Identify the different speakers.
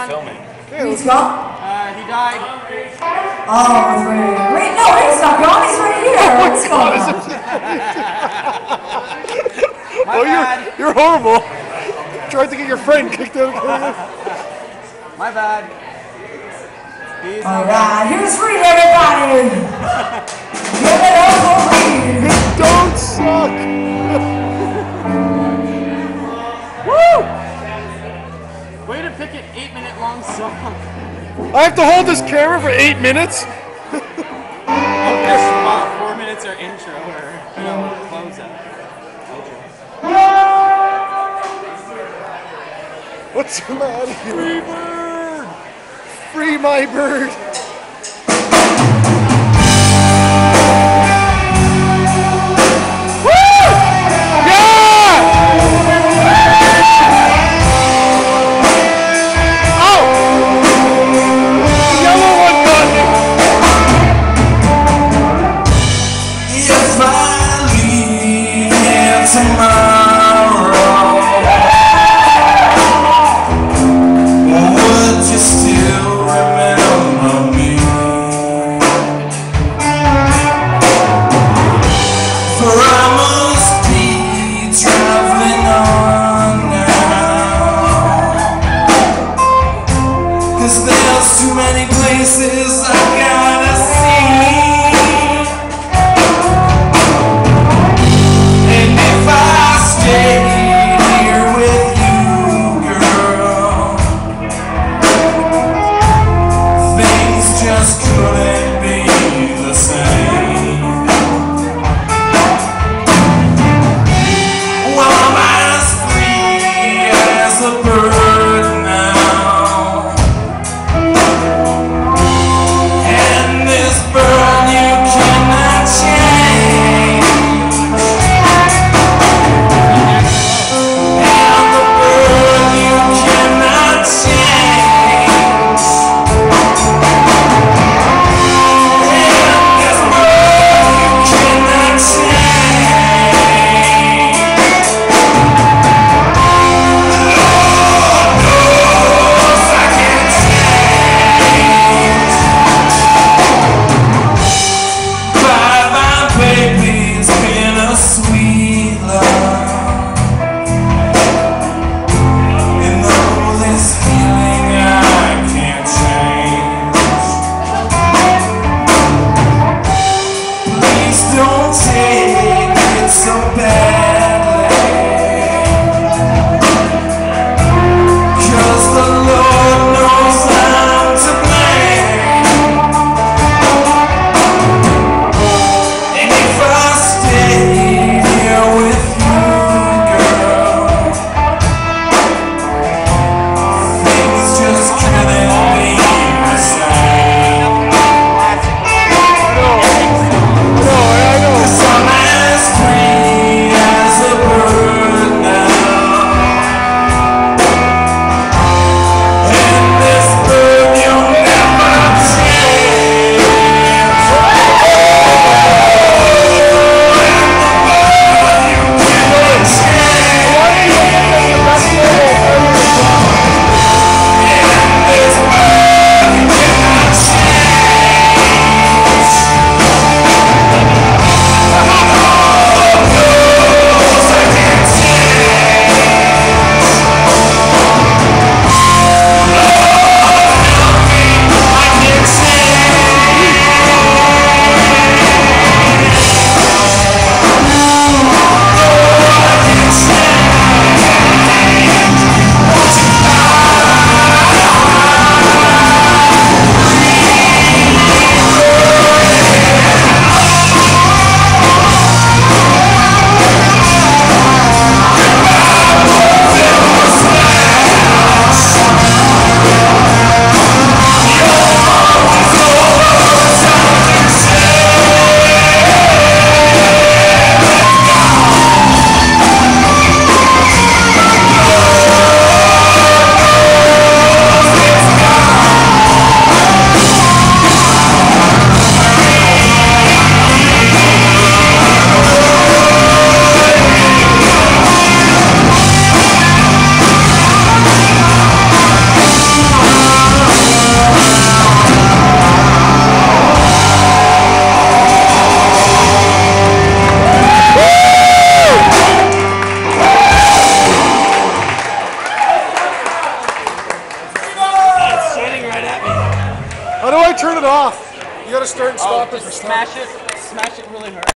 Speaker 1: filming.
Speaker 2: He's gone?
Speaker 1: He died.
Speaker 2: Oh, wait, no, he's not gone. He's right here. What's going on?
Speaker 3: You're horrible. Tried to get your friend kicked out of the
Speaker 1: My bad.
Speaker 2: Alright, here's Reid, everybody. Give it up for Reid.
Speaker 3: Don't suck.
Speaker 1: Woo! Way to pick an 8-minute long song.
Speaker 3: I have to hold this camera for 8 minutes?
Speaker 1: There's about 4 minutes or intro or close out.
Speaker 3: What's the matter? Freebird! Free my bird!
Speaker 4: And
Speaker 3: How do I turn it off? You gotta start and stop it for stuff.
Speaker 1: Smash it really hard.